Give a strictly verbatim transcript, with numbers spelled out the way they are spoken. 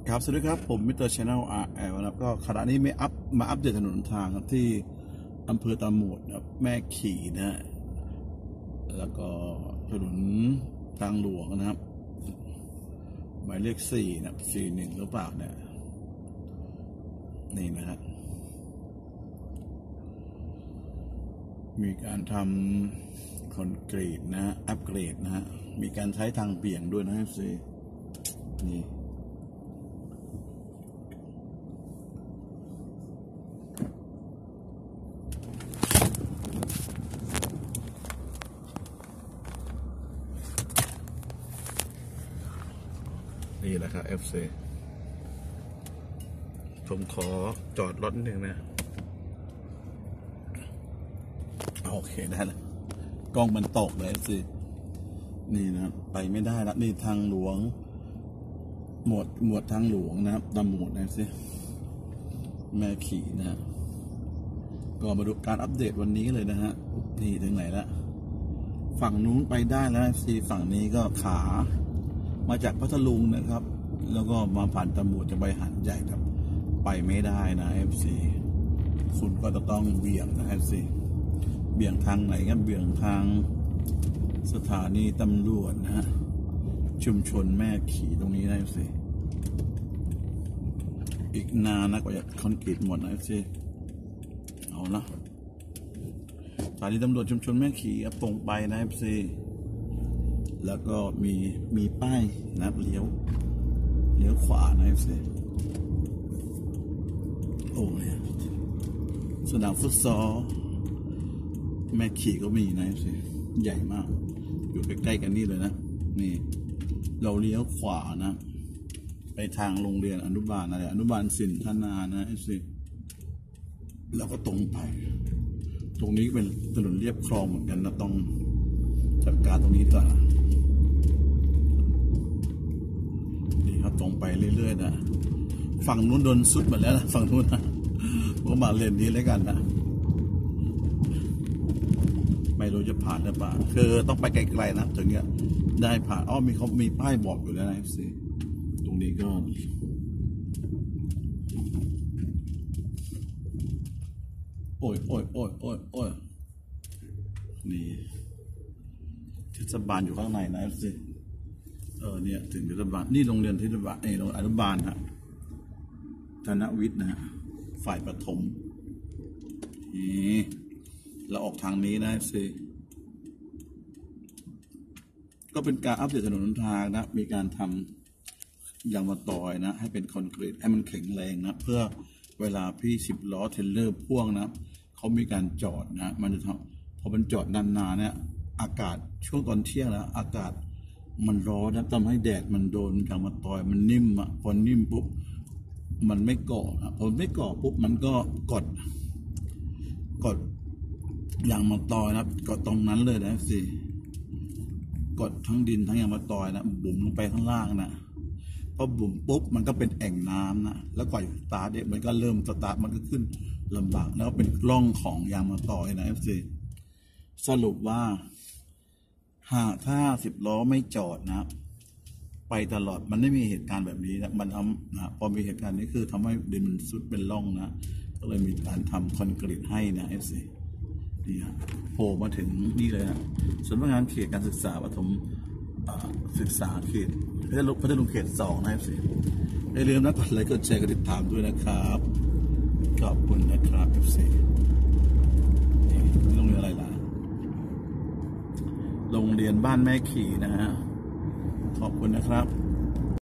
ครับสวัสดีครับผมมิสเตอร์ชาแนลอาร์แอลนะครับก็ขณะนี้ไม่อัพมาอัปเดตถนนทางที่อำเภอตาหมวดนะครับแม่ขี่นะแล้วก็ถนนทางหลวงนะครับหมายเลขสี่นะสี่หนึ่งหรือเปล่าเนี่ยนี่นะฮะมีการทำคอนกรีตนะอัปเกรดนะฮะมีการใช้ทางเบี่ยงด้วยนะสินี่นี่แหละครับ เอฟ ซี ผมขอจอดรถนิดนึงนะโอเคได้แล้วกล้องมันตกเลย เอฟ ซี นี่นะไปไม่ได้ละนี่ทางหลวงหมวดหมวดทางหลวงนะครับตำหมวดนะสิแม่ขี่นะก็มาดูการอัปเดตวันนี้เลยนะฮะนี่ถึงไหนละฝั่งนู้นไปได้แล้ว เอฟ ซี ฝั่งนี้ก็ขามาจากพัทลุงนะครับแล้วก็มาผ่านตำรวจจะไปหันใหญ่ครับไปไม่ได้นะ เอฟ ซี คุณก็จะต้องเบี่ยงนะ เอฟ ซี เบี่ยงทางไหนครับเบี่ยงทางสถานีตำรวจนะฮะชุมชนแม่ขี่ตรงนี้นะ เอฟ ซี อีกนานนะกว่าจะคอนกรีตหมดนะ เอฟ ซี เอาละสถานีตำรวจชุมชนแม่ขี่ตรงไปนะ เอฟ ซีแล้วก็มีมีป้ายนะเลี้ยวเลี้ยวขวานะเอโอ้ยสนามฟุตซอลแม่ขี่ก็มีนะสิใหญ่มากอยู่ใกล้ๆกันนี่เลยนะนี่เราเลี้ยวขวานะไปทางโรงเรียนอนุบาลอะไรอนุบาลสินธนานะสิแล้วก็ตรงไปตรงนี้เป็นถนนเรียบคลองเหมือนกันนะต้องจัดการตรงนี้ต่อตรงไปเรื่อยๆนะฝั่งนู้นโดนสุดหมดแล้วนะฝั่งนู้นนะก็มาเลนนี้แล้วกันนะไม่รู้จะผ่านหรือเปล่าคือต้องไปไกลๆนะถึงจะได้ผ่านอ้อมีเขามีป้ายบอกอยู่แล้วนะสิตรงนี้ก็โอ้ยโอ้ยโอ้ยโอ้ยโอ้ยนี่เทศบาลอยู่ข้างในนะสิเออเนี่ยถึงเทศบาลนี่โรงเรียนเทศบาลเออโรงอนุบาลฮะธนวิทย์นะฮะฝ่ายประถมนี่เราออกทางนี้นะสิก็เป็นการอัปเดตถนนทางนะมีการทำยางมะตอยนะให้เป็นคอนกรีตให้มันแข็งแรงนะเพื่อเวลาพี่สิบล้อเทรลเลอร์พ่วงนะเขามีการจอดนะมันจะทำพอมันจอดนานๆเนี่ยอากาศช่วงตอนเที่ยงแล้วอากาศมันร้อนนะทำให้แดดมันโดนยางมะตอยมันนิ่มอ่ะพอนิ่มปุ๊บมันไม่เกาะอ่ะพอไม่เกาะปุ๊บมันก็กดกดยางมะตอยนะกดตรงนั้นเลยนะสิกดทั้งดินทั้งยางมะตอยนะบุ๋มลงไปข้างล่างนะพอบุ๋มปุ๊บมันก็เป็นแอ่งน้ำนะแล้วก่อนสตาร์ทเนี่ยมันก็เริ่มสตาร์ทมันก็ขึ้นลำบากแล้วเป็นร่องของยางมะตอยนะสิสรุปว่าหากถ้าสิบล้อไม่จอดนะไปตลอดมันไม่มีเหตุการณ์แบบนี้นะมันทำนะพอมีเหตุการณ์นี้คือทำให้ดินมันซุดเป็นร่องนะก็เลยมีการทำคอนกรีตให้นะเอฟซีนี่ฮะโผล่มาถึงนี่เลยนะสำนักงานเขตการศึกษาปฐมศึกษาเขตพัทลุงพัทลุงเขตสองนะเอฟซีอย่าลืมนะกดไลค์กดแชร์กดติดตามด้วยนะครับขอบคุณนะครับเอฟซีนี่โรงเรียนอะไรล่ะโรงเรียนบ้านแม่ขี่นะฮะขอบคุณนะครับ